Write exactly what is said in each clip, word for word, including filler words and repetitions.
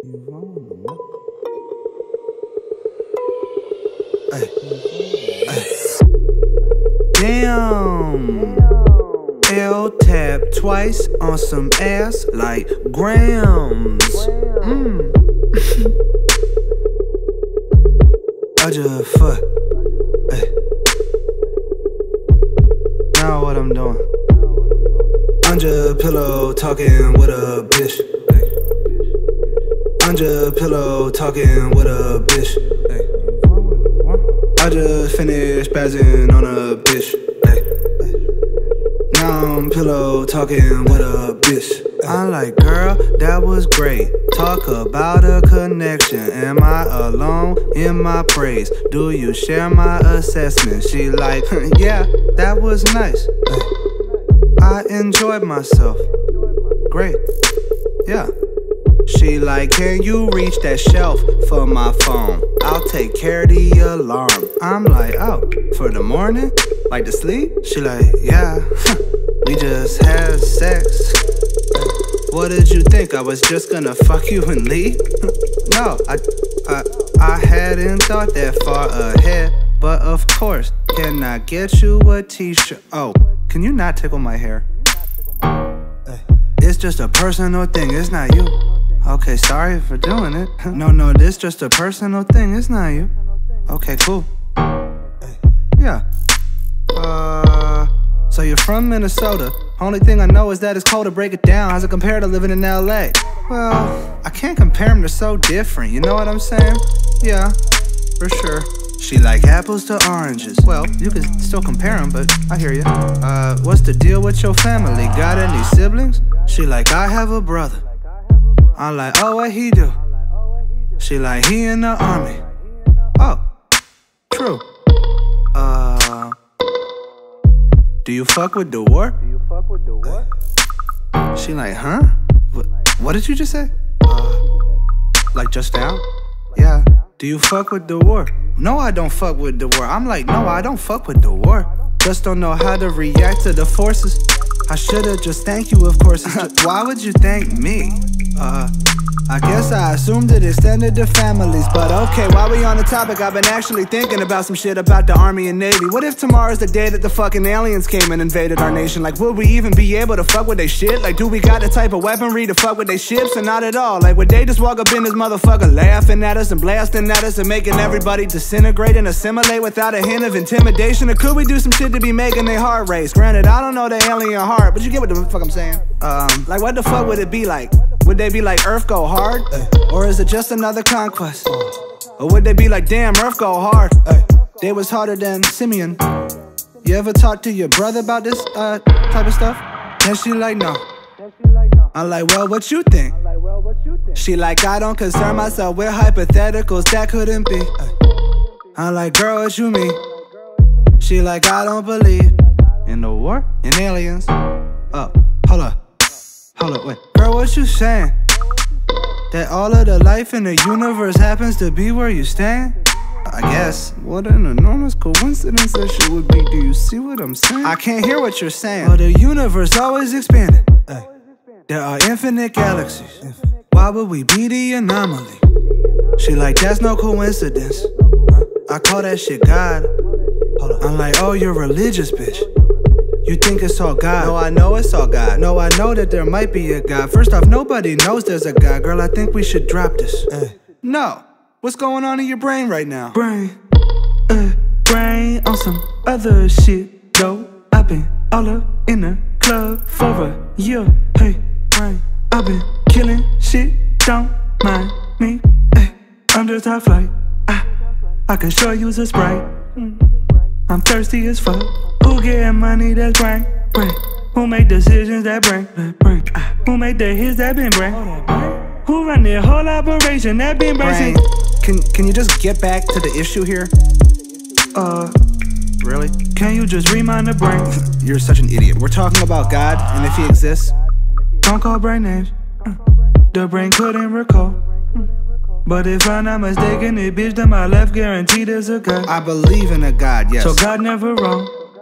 Ay. Ay. Damn. L tap twice on some ass like grams. Mm. I just fuck. Ay. Now what I'm doing? Under pillow talking with a bitch. Under pillow talking with a bitch. I just finished spazzing on a bitch. Now I'm pillow talking with a bitch. I'm like, girl, that was great. Talk about a connection. Am I alone in my praise? Do you share my assessment? She like, yeah, that was nice. I enjoyed myself. Great, yeah. She like, can you reach that shelf for my phone? I'll take care of the alarm. I'm like, oh, for the morning? Like to sleep? She like, yeah, we just had sex. What did you think? I was just gonna fuck you and leave? No, I, I, I hadn't thought that far ahead. But of course, can I get you a t-shirt? Oh, can you not tickle my hair? It's just a personal thing, it's not you. Okay, sorry for doing it. No, no, this just a personal thing, it's not you. Okay, cool. Yeah. Uh, so you're from Minnesota. Only thing I know is that it's cold. To break it down, how's it compare to living in L A? Well, I can't compare them, they're so different, you know what I'm saying? Yeah, for sure. She like apples to oranges. Well, you can still compare them, but I hear you. Uh, what's the deal with your family? Got any siblings? She like, I have a brother. I'm like, oh, what he do? She like, he in the army. Oh, true. Uh, do you fuck with the war? Do you fuck with the war? She like, huh? What, what did you just say? Uh, like just now? Yeah. Do you fuck with the war? No, I don't fuck with the war. I'm like, no, I don't fuck with the war. Just don't know how to react to the forces. I should've just thanked you, of course. Why would you thank me? Uh, I guess I assumed it extended to families. But okay, while we on the topic, I've been actually thinking about some shit about the Army and Navy. What if tomorrow's the day that the fucking aliens came and invaded our nation? Like, would we even be able to fuck with they shit? Like, do we got the type of weaponry to fuck with they ships? Or not at all? Like, would they just walk up in this motherfucker laughing at us and blasting at us and making everybody disintegrate and assimilate without a hint of intimidation? Or could we do some shit to be making their heart race? Granted, I don't know the alien heart, but you get what the fuck I'm saying? Um, like, what the fuck would it be like? Would they be like, Earth go hard? Or is it just another conquest? Or would they be like, damn, Earth go hard? They was harder than Simeon. You ever talk to your brother about this uh, type of stuff? And she like, no. I'm like, well, what you think? She like, I don't concern myself with hypotheticals, that couldn't be. I'm like, girl, what you mean? She like, I don't believe in the war, in aliens. Oh, hold up. Hold up, wait. Girl, what you saying? That all of the life in the universe happens to be where you stand? I guess. What an enormous coincidence that shit would be. Do you see what I'm saying? I can't hear what you're saying. Well, the universe always expanding. Ay. There are infinite galaxies. Why would we be the anomaly? She like, that's no coincidence. I call that shit God. I'm like, oh, you're religious, bitch. You think it's all God? No, I know it's all God. No, I know that there might be a God. First off, nobody knows there's a God. Girl, I think we should drop this. Uh. No. What's going on in your brain right now? Brain. Uh, brain on some other shit, though. I've been all up in the club for a year. Hey, brain. I've been killing shit, don't mind me. Hey, I'm just high flight. I, I can sure use a Sprite. I'm thirsty as fuck. Who getting money that's brain, brain? Who make decisions that brain, brain? Who make the hits that been brain? Who run the whole operation that been brain? Can, can you just get back to the issue here? Uh, really? Can you just remind the brain? You're such an idiot. We're talking about God, and if he exists, don't call brain names. The brain couldn't recall. But if I'm not mistaken, it bitch to my left guaranteed there's a God. I believe in a God, yes. So God never wrong.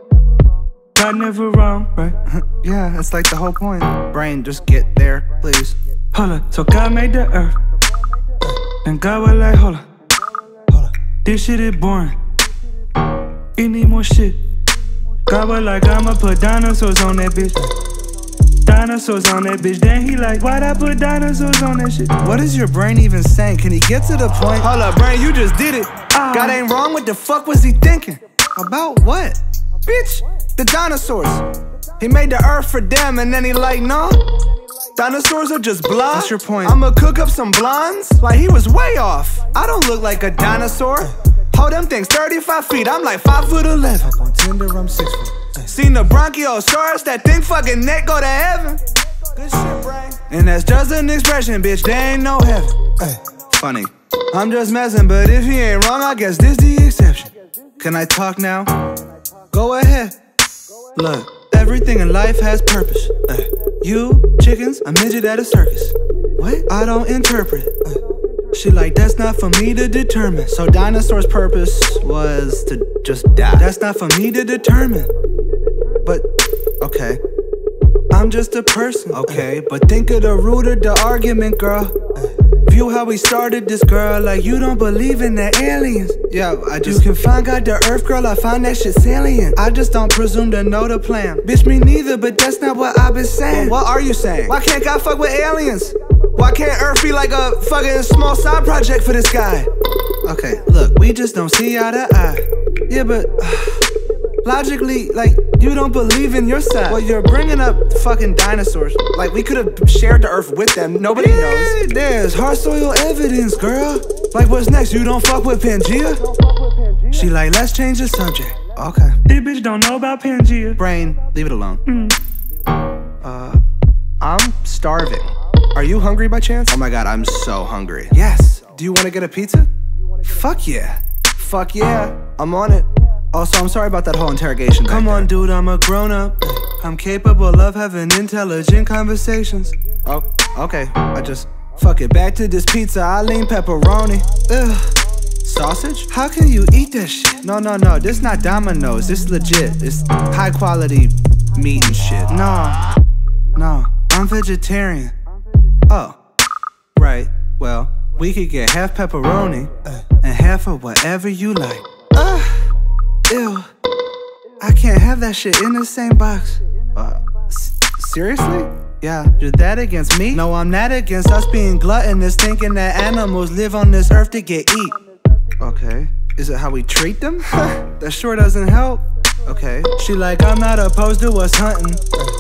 God never wrong, right? Yeah, that's like the whole point. Brain, just get there, please. Hold up, so God made the earth. And God was like, hold on, hold on. This shit is boring. It need more shit. God was like, I'ma put dinosaurs on that bitch. Dinosaurs on that bitch. Then he like, why'd I put dinosaurs on that shit? What is your brain even saying? Can he get to the point? Hold up, brain, you just did it. Uh, God ain't wrong. What the fuck was he thinking? About what? Bitch, the dinosaurs. He made the earth for them and then he like, no. Dinosaurs are just blonde. What's your point? I'ma cook up some blondes? Like he was way off. I don't look like a dinosaur. Hold them things thirty-five feet. I'm like five foot eleven. Up on Tinder, I'm six foot. Seen the Bronchiosaurus, that thing fucking neck go to heaven. Good shit, brain. And that's just an expression, bitch, there ain't no heaven. Ay, funny, I'm just messing, but if he ain't wrong, I guess this the exception. Can I talk now? Go ahead. Look, everything in life has purpose. Ay, you, chickens, a midget at a circus. What? I don't interpret it. Ay, she like, that's not for me to determine. So dinosaurs' purpose was to just die. That's not for me to determine. But, okay, I'm just a person, okay? But think of the root of the argument, girl. View how we started this, girl, like you don't believe in the aliens. Yeah, I just... You can find God the earth, girl, I find that shit salient. I just don't presume to know the plan. Bitch, me neither, but that's not what I've been saying. Well, what are you saying? Why can't God fuck with aliens? Why can't Earth be like a fucking small side project for this guy? Okay, look, we just don't see eye to eye. Yeah, but... logically, like, you don't believe in your side. Well, you're bringing up fucking dinosaurs. Like, we could have shared the earth with them. Nobody yeah, knows. There's hard soil evidence, girl. Like, what's next? You don't fuck with Pangea? She like, let's change the subject. Okay. This bitch don't know about Pangea. Brain, leave it alone. Mm. Uh, I'm starving. Are you hungry by chance? Oh my god, I'm so hungry. Yes. Do you want to get a pizza? Fuck yeah. Fuck yeah. I'm on it. Also, I'm sorry about that whole interrogation. Come on, dude, I'm a grown-up. I'm capable of having intelligent conversations. Oh, okay, I just... Fuck it, back to this pizza, I lean pepperoni. Ugh. Sausage? How can you eat that shit? No, no, no, this not Domino's, this legit. It's high-quality meat and shit. No, no, I'm vegetarian. Oh, right, well, we could get half pepperoni and half of whatever you like. Ugh. Ew, I can't have that shit in the same box. Uh, seriously? Yeah, you're that against me? No, I'm not against us being gluttonous, thinking that animals live on this earth to get eat. Okay, is it how we treat them? That sure doesn't help. Okay, she like, I'm not opposed to us hunting,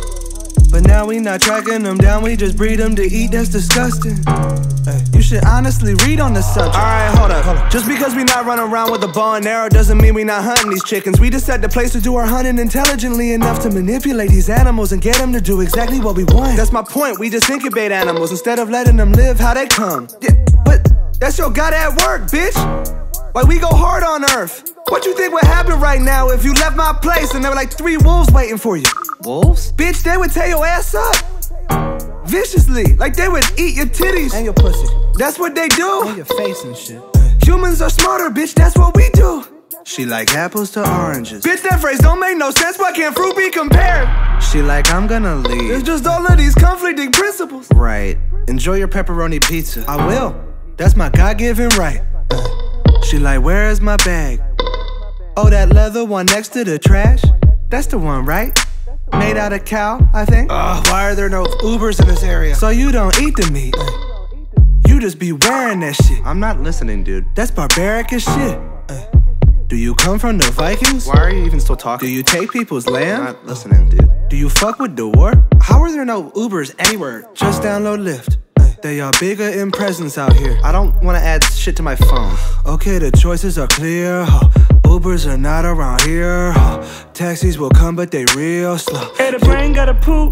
but now we not tracking them down, we just breed them to eat, that's disgusting. You should honestly read on the subject. Alright, hold up. hold up. Just because we not running around with a bow and arrow doesn't mean we not hunting these chickens. We just set the place to do our hunting intelligently enough to manipulate these animals and get them to do exactly what we want. That's my point, we just incubate animals instead of letting them live how they come. Yeah, but that's your god at work, bitch. Like, we go hard on Earth. What you think would happen right now if you left my place and there were like three wolves waiting for you? Wolves? Bitch, they would tear your ass up. Viciously, like they would eat your titties and your pussy. That's what they do. And your face and shit. Humans are smarter, bitch, that's what we do. She like apples to oranges. Bitch, that phrase don't make no sense. Why can't fruit be compared? She like, I'm gonna leave. It's just all of these conflicting principles. Right, enjoy your pepperoni pizza. I will, that's my God-given right. She like, where is my bag? Oh, that leather one next to the trash? That's the one, right? Made out of cow, I think. Ugh, why are there no Ubers in this area? So you don't eat the meat. You just be wearing that shit. I'm not listening, dude. That's barbaric as shit. Do you come from the Vikings? Why are you even still talking? Do you take people's land? I'm not listening, dude. Do you fuck with the war? How are there no Ubers anywhere? Just download Lyft. They are bigger in presence out here. I don't want to add shit to my phone. Okay, the choices are clear. Ubers are not around here. Taxis will come, but they real slow. Hey, the brain gotta poop.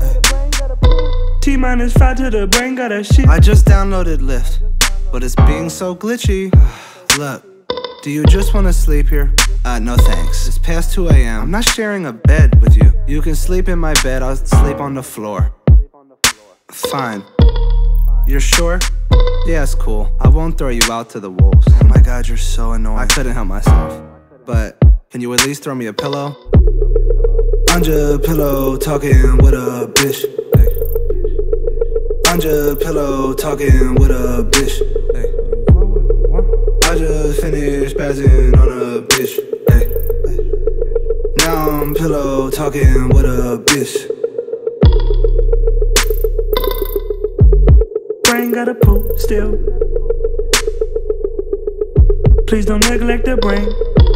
T minus five to the brain gotta shit. I just downloaded Lyft, but it's being so glitchy. Look, do you just want to sleep here? Uh, no thanks. It's past two A M I'm not sharing a bed with you. You can sleep in my bed, I'll sleep on the floor. Fine. You're sure? Yeah, it's cool. I won't throw you out to the wolves. Oh my god, you're so annoying. I couldn't help myself. But, can you at least throw me a pillow? I'm just pillow talking with a bitch. I'm just pillow talking with a bitch. just finished spazzing on a bitch. Ay. Now I'm pillow talking with a bitch. Brain gotta poop still. Please don't neglect the brain.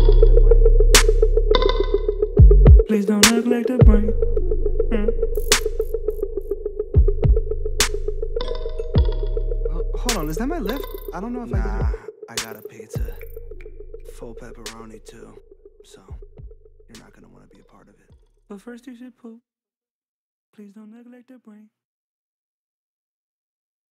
Please don't neglect the brain. Mm. Hold on, is that my lift? I don't know if nah, I Nah, I got a pizza. Full pepperoni too. So, you're not gonna wanna be a part of it. But first you should poop. Please don't neglect the brain.